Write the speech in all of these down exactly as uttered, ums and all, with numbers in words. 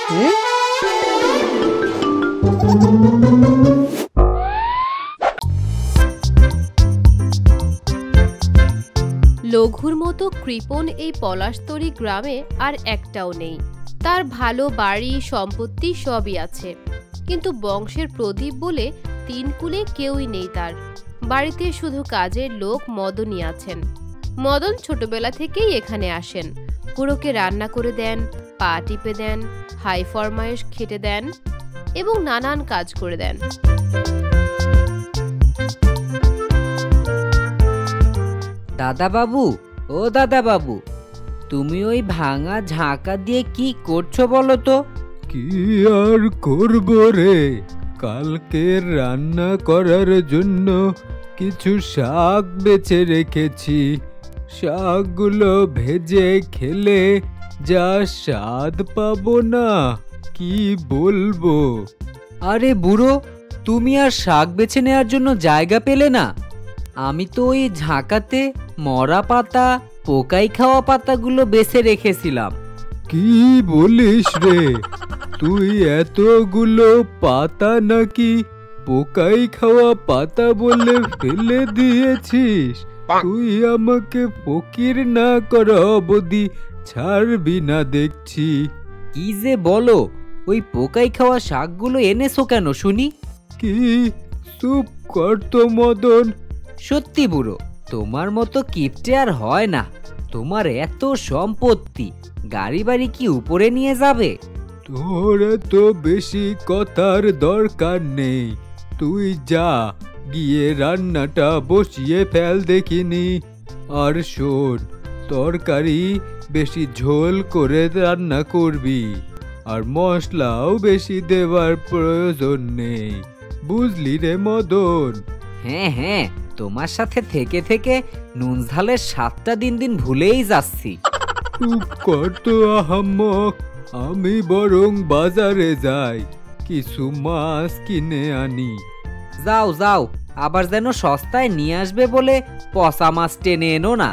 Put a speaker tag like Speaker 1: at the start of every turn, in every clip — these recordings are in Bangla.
Speaker 1: লঘুর মতো কৃপণ এই পলাশতরী গ্রামে আর একটাও নেই। তার ভালো বাড়ি সম্পত্তি সবই আছে, কিন্তু বংশের প্রদীপ বলে তিন কুলে কেউই নেই তার। বাড়িতে শুধু কাজের লোক মদনই আছেন। মদন ছোটবেলা থেকেই এখানে আসেন, বুড়োকে রান্না করে দেন, পা টিপে দেন, হাই ফরমায়েশ খেটে দেন এবং নানান কাজ করে দেন।
Speaker 2: দাদা বাবু, ও দাদা বাবু, তুমি ওই ভাঙা ঝাঁকা দিয়ে কি করছো বলো তো?
Speaker 3: কি আর করবো রে, কালকে রান্না করার জন্য কিছু শাক বেছে রেখেছি। শাকগুলো ভেজে খেলে যা স্বাদ পাবো না, কি বলবো।
Speaker 2: আরে বুড়ো, তুমি আর শাক বেছে নেওয়ার জন্য জায়গা পেলে না? আমি তো ওই ঝাঁকাতে মরা পাতা, পোকাই খাওয়া পাতাগুলো বেছে রেখেছিলাম।
Speaker 3: কি বলিস রে, তুই এতগুলো পাতা নাকি পোকাই খাওয়া পাতা বলে ফেলে দিয়েছিস? তুই আমাকে ফকির না করা অবধি ছাড়বি না দেখছি।
Speaker 2: কি যে বলো, ওই পোকাই খাওয়া শাকগুলো এনেছো কেন শুনি?
Speaker 3: কি চুপ কর তো মদন।
Speaker 2: সত্যি বুড়ো, তোমার মতো কিপটে আর হয় না। তোমার এত সম্পত্তি, গাড়ি বাড়ি কি উপরে নিয়ে যাবে?
Speaker 3: তোর এত বেশি কথার দরকার নেই, তুই যা গিয়ে রান্নাটা বসিয়ে ফেল দেখিনি। আর শোন, তরকারি বেশি ঝোল করে রান্না করবি, আর মশলাও বেশি দেওয়ার প্রয়োজন নেই, বুঝলি রে মদন?
Speaker 2: হ্যাঁ হ্যাঁ, তোমার সাথে থেকে থেকে নুন ঝালের স্বাদটা দিন দিন ভুলেই যাচ্ছি।
Speaker 3: চুপ কর তো আহাম্মক, আমি বরং বাজারে যাই, কিছু মাছ কিনে আনি।
Speaker 2: যাও যাও, আবার যেন সস্তায় নিয়ে আসবে বলে পচা মাছ টেনে এনো না।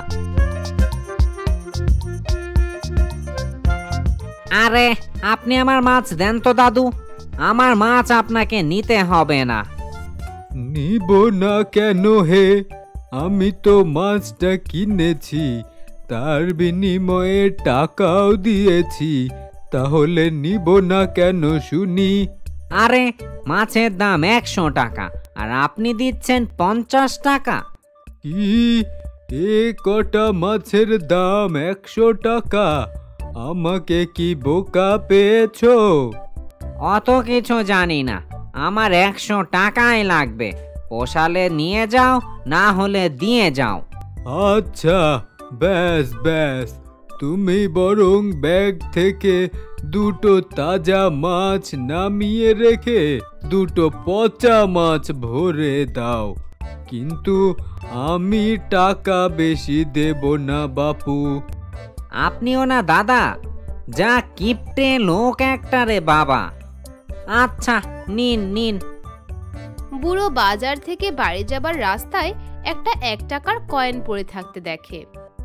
Speaker 2: আরে আপনি আমার মাছ দেন তো দাদু, আমার মাছ আপনাকে নিতে হবে না।
Speaker 3: নিব না কেন হে, আমি তো মাছটা কিনেছি, তার বিনিময়ে টাকাও দিয়েছি, তাহলে নিব না কেন শুনি?
Speaker 2: আরে মাছের দাম একশো টাকা আর আপনি দিচ্ছেন পঞ্চাশ টাকা।
Speaker 3: কি, এ কটা মাছের দাম একশো টাকা? আমাকে কি বোকা পেয়েছো?
Speaker 2: অত কিছু জানি না, আমার একশো টাকাই লাগবে। পোষালে নিয়ে যাও, না হলে দিয়ে যাও।
Speaker 3: আচ্ছা ব্যাস ব্যাস, তুমি বরং ব্যাগ থেকে দুটো তাজা মাছ নামিয়ে রেখে দুটো পচা মাছ ভরে দাও, কিন্তু আমি টাকা বেশি দেব না বাপু।
Speaker 2: আপনিও না দাদা, যা কিপটে লোক একটা রে বাবা। আচ্ছা নিন নিন।
Speaker 1: বুড়ো বাজার থেকে বাড়ি যাবার রাস্তায় একটা এক টাকার কয়েন পড়ে থাকতে দেখে।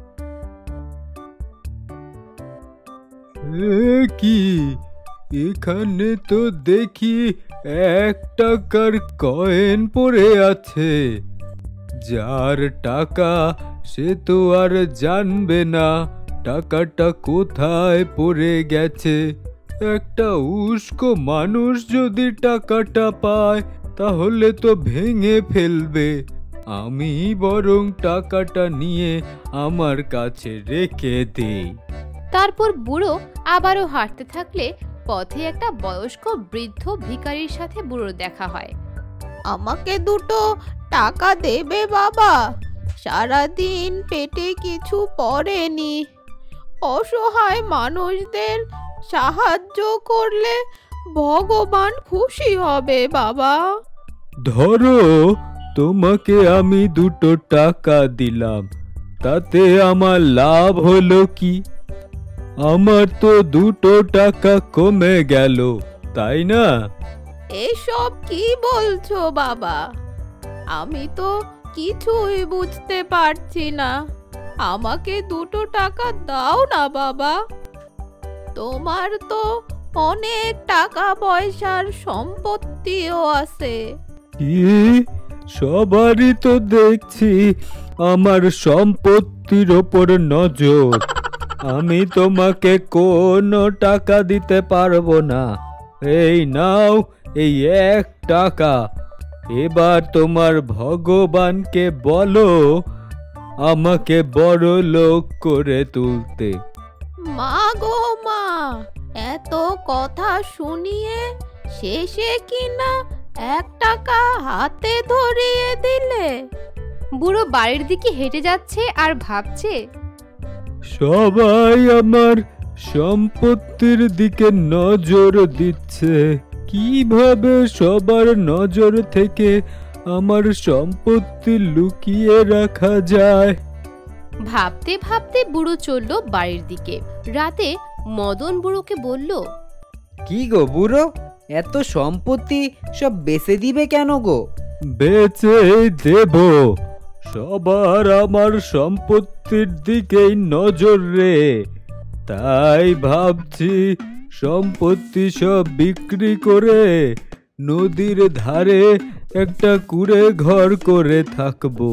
Speaker 3: এ কি, এখানে তো দেখি এক টাকার কয়েন পড়ে আছে। যার টাকা সে তো আর জানবে না টাকাটা কোথায় পড়ে গেছে। একটা উস্কো মানুষ যদি টাকাটা পায় তাহলে তো ভেঙে ফেলবে। আমি বরং টাকাটা নিয়ে আমার কাছে রেখে দেই।
Speaker 1: তারপর বুড়ো আবারও হাঁটতে থাকলে পথে একটা বয়স্ক বৃদ্ধ ভিখারির সাথে বুড়োর দেখা হয়।
Speaker 4: আমাকে দুটো টাকা দেবে বাবা, সারাদিন পেটে কিছু পড়েনি। অসহায় মানুষদের সাহায্য করলে ভগবান খুশি হবে বাবা।
Speaker 3: ধরো, তোমাকে আমি দুটো টাকা দিলাম, তাতে আমার লাভ হলো কি? আমার তো দুটো টাকা কমে গেল, তাই না?
Speaker 4: এসব কি বলছো বাবা, আমি তো কিছুই বুঝতে পারছি না। আমাকে দুটো টাকা দাও না বাবা, তোমার তো অনেক টাকা পয়সার সম্পত্তিও আছে।
Speaker 3: কি? সবারই তো দেখছি আমার সম্পত্তির ওপর নজর। আমি তোমাকে কোনো টাকা দিতে পারবো না। এই নাও এই এক টাকা। এবার তোমার ভগবানকে বলো আমাকে বড় লোক করে তুলতে।
Speaker 4: মা গো মা, এত কথা শুনিয়ে শেষে কিনা এক টাকা হাতে ধরিয়ে দিলে।
Speaker 1: বুড়ো বাড়ির দিকে হেঁটে যাচ্ছে আর ভাবছে,
Speaker 3: সবাই আমার সম্পত্তির দিকে নজর দিচ্ছে। কিভাবে সবার নজর থেকে আমার সম্পত্তি লুকিয়ে রাখা যায়?
Speaker 1: ভাবতে ভাবতে বুড়ো চলল বাড়ির দিকে। রাতে মদন বুড়োকে বলল,
Speaker 2: কি গো বুড়ো, এত সম্পত্তি সব বেচে দিবে কেন গো?
Speaker 3: বেচে দেব। সবার আমার সম্পত্তির দিকেই নজর রে। তাই ভাবছি সম্পত্তি সব বিক্রি করে নদীর ধারে একটা কুঁড়ে ঘর করে থাকবো।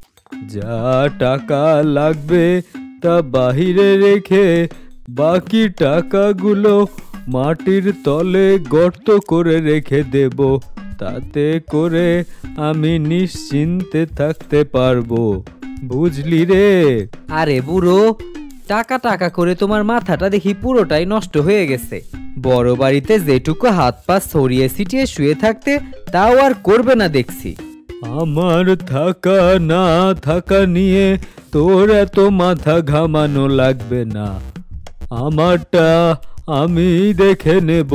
Speaker 3: যা টাকা লাগবে তা বাহিরে রেখে বাকি টাকাগুলো মাটির তলে গর্ত করে রেখে দেব। তাতে করে আমি নিশ্চিন্তে থাকতে পারবো। বুঝলি রে?
Speaker 2: আরে বুড়ো, টাকা টাকা করে তোমার মাথাটা দেখি পুরোটাই নষ্ট হয়ে গেছে। বড় বাড়িতে যেটুকু হাত পা ছড়িয়ে ছিটিয়ে শুয়ে থাকতে তাও আর করবে না দেখছি।
Speaker 3: আমার থাকা না থাকা নিয়ে তোর এত মাথা ঘামানো লাগবে না। আমারটা আমি দেখে নেব।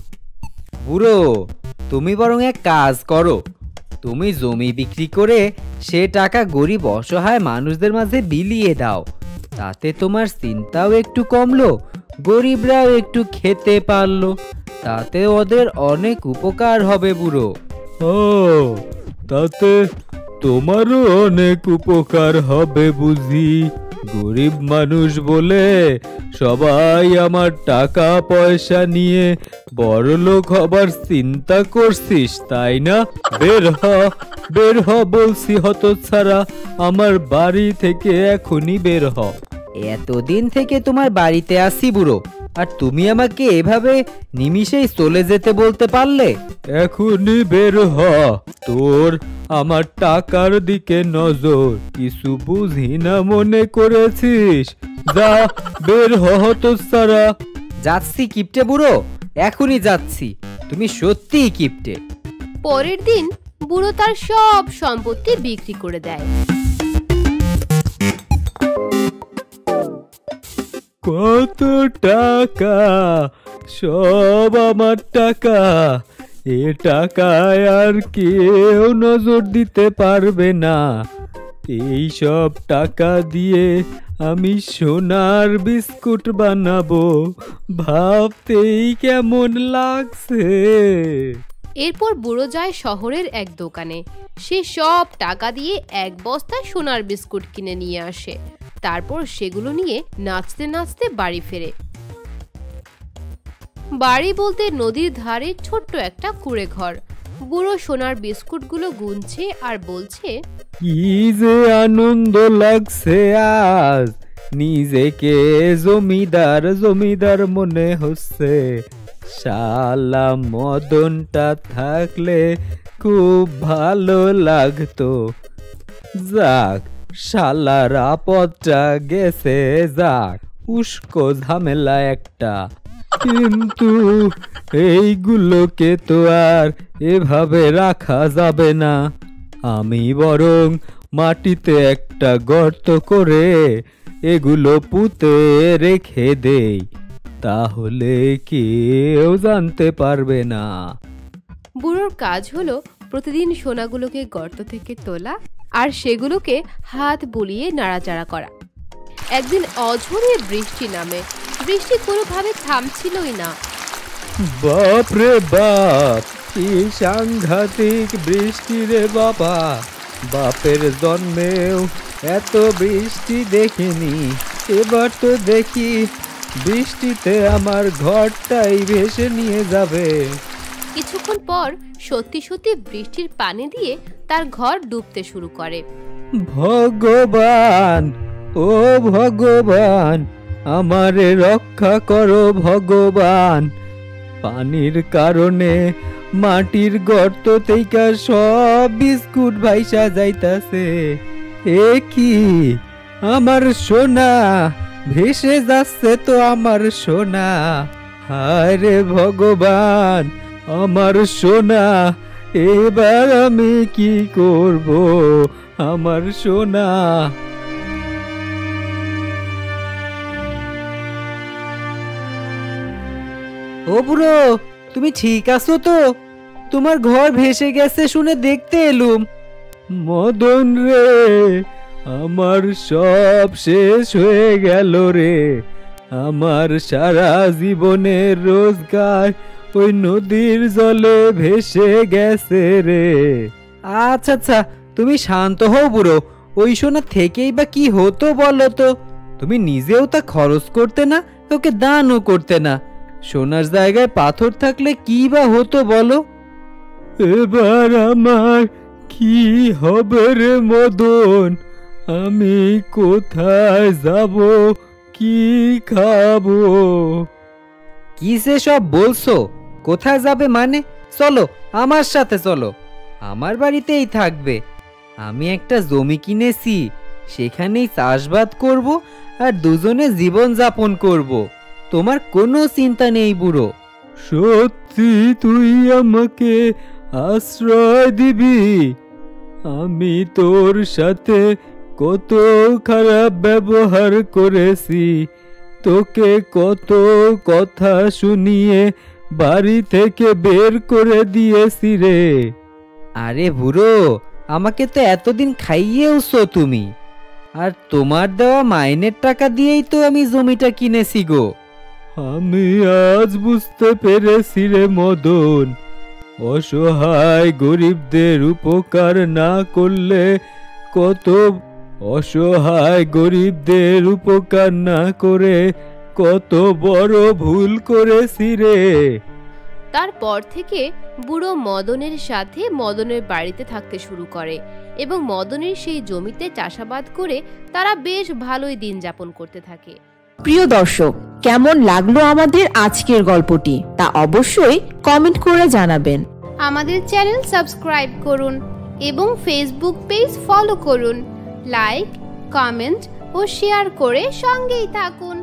Speaker 2: বুড়ো, তুমি বরং এক কাজ করো, তুমি জমি বিক্রি করে সে টাকা গরিব অসহায় মানুষদের মাঝে বিলিয়ে দাও। তাতে তোমার চিন্তাও একটু কমলো, গরিবরাও একটু খেতে পারলো। তাতে ওদের অনেক উপকার হবে বুড়ো।
Speaker 3: ও, তাতে তোমারও অনেক উপকার হবে বুঝি। গরিব মানুষ বলে সবাই আমার টাকা পয়সা নিয়ে বড়লোক হবার চিন্তা করছিস, তাই না? বের হ, বের হ বলছি হতচ্ছাড়া, আমার বাড়ি থেকে এখনই বের হ।
Speaker 2: এতদিন থেকে তোমার বাড়িতে আসি বুড়ো, আর তুমি আমাকে এভাবে নিমিষেই চলে যেতে বলতে পারলে?
Speaker 3: এখনই বের হ। তোর আমার টাকার দিকে নজর, কিছু বুঝি না মনে করেছিস? যা, বের হ হতচ্ছাড়া।
Speaker 2: যাচ্ছি কিপটে বুড়ো, এখনই যাচ্ছি। তুমি সত্যিই কিপটে।
Speaker 1: পরের দিন বুড়ো তার সব সম্পত্তি বিক্রি করে দেয়।
Speaker 3: কত টাকা! সব আমার টাকা। এ টাকায় আর কেউ নজর দিতে পারবে না। এই সব টাকা দিয়ে আমি সোনার বিস্কুট বানাবো। ভাবতেই কেমন লাগছে।
Speaker 1: এরপর বুড়ো যায় শহরের এক দোকানে। সে সব টাকা দিয়ে এক বস্তা সোনার বিস্কুট কিনে নিয়ে আসে। তারপর সেগুলো নিয়ে নাচতে নাচতে বাড়ি ফেরে। বাড়ি বলতে নদীর ধারে ছোট্ট একটা কুঁড়ে ঘর। বুড়ো সোনার বিস্কুটগুলো গুনছে আর বলছে,
Speaker 3: কি যে আনন্দ লাগছে আজ, নিজেকে জমিদার জমিদার মনে হচ্ছে। শালা মদনটা থাকলে খুব ভালো লাগতো। যাক, শালার আপদটা গেছে যাক, উস্কো ঝামেলা একটা। কিন্তু এইগুলোকে তো আর এভাবে রাখা যাবে না। আমি বরং মাটিতে একটা গর্ত করে এগুলো পুঁতে রেখে দেই, তাহলে কেউ জানতে পারবে না।
Speaker 1: বুড়োর কাজ হলো প্রতিদিন সোনাগুলোকে গর্ত থেকে তোলা আর সেগুলোকে হাত বুলিয়ে নাড়াচাড়া করা। একদিন অঝরে বৃষ্টি নামে। বৃষ্টি কোনোভাবে থামছিলই না।
Speaker 3: বাপ রে বাপ, কি সাংঘাতিক বৃষ্টি রে বাবা! বাপের জন্মেও এত বৃষ্টি দেখিনি। এবার তো দেখি বৃষ্টিতে আমার ঘরটাই ভেসে নিয়ে যাবে।
Speaker 1: কিছুক্ষণ পর সত্যি সত্যি বৃষ্টির পানি দিয়ে তার ঘর ডুবতে শুরু করে।
Speaker 3: ভগবান, ও ভগবান, আমারে রক্ষা করো ভগবান। পানির কারণে মাটির গর্ত থেকে সব বিস্কুট ভাইসা যাইতাছে। এ কি, আমার সোনা ভেসে যাচ্ছে তো আমার সোনা। হায় রে ভগবান, আমার সোনা, এবার আমি কি করব আমার সোনা।
Speaker 2: ও বুড়ো, তুমি ঠিক আছো তো? তোমার ঘর ভেসে গেছে শুনে দেখতে এলুম।
Speaker 3: মদন রে, আমার সব শেষ হয়ে গেল রে। আমার সারা জীবনের রোজগার ওই নদীর জলে ভেসে গেছে রে।
Speaker 2: আচ্ছা আচ্ছা, তুমি শান্ত হও বুড়ো। ওই সোনা থেকেই বা কি হতো বলো তো? তুমি নিজেও তা খরচ করতে না, ওকে দানও করতে না। সোনার জায়গায় পাথর থাকলে কি বা হতো বলো?
Speaker 3: এবার আমার কি হবে রে মদন? আমি কোথায় যাব, কি খাবো?
Speaker 2: কি সে সব বলছো? কোথায় যাবে মানে? চলো আমার সাথে চলো, আমার বাড়িতেই থাকবে। আমি একটা জমি কিনেছি, সেখানেই চাষবাদ করব আর দুজনে জীবন যাপন করব। তোমার কোনো চিন্তা নেই বুড়ো।
Speaker 3: সত্যি তুই আমাকে আশ্রয় দিবি? আমি তোর সাথে কত খারাপ ব্যবহার করেছি, তোকে কত কথা শুনিয়ে বাড়ি থেকে বের করে দিয়েছি রে।
Speaker 2: আরে বুড়ো, আমাকে তো এতদিন খাইয়েওছো তুমি, আর তোমার দেওয়া মাইনের টাকা দিয়েই তো আমি জমিটা কিনেছি গো।
Speaker 3: আমি আজ বুঝতে পেরেছি রে মদন, অসহায় গরিবদের উপকার না করলে কত অসহায় গরিবদের উপকার না করে কত বড় ভুল করেছি রে।
Speaker 1: তারপর থেকে বুড়ো মদনের সাথে মদনের বাড়িতে থাকতে শুরু করে এবং মদনের সেই জমিতে চাষাবাদ করে তারা বেশ ভালোই দিন যাপন করতে থাকে।
Speaker 5: প্রিয় দর্শক, কেমন লাগলো আমাদের আজকের গল্পটি তা অবশ্যই কমেন্ট করে জানাবেন।
Speaker 1: আমাদের চ্যানেল সাবস্ক্রাইব করুন এবং ফেসবুক পেজ ফলো করুন। লাইক, কমেন্ট ও শেয়ার করে সঙ্গেই থাকুন।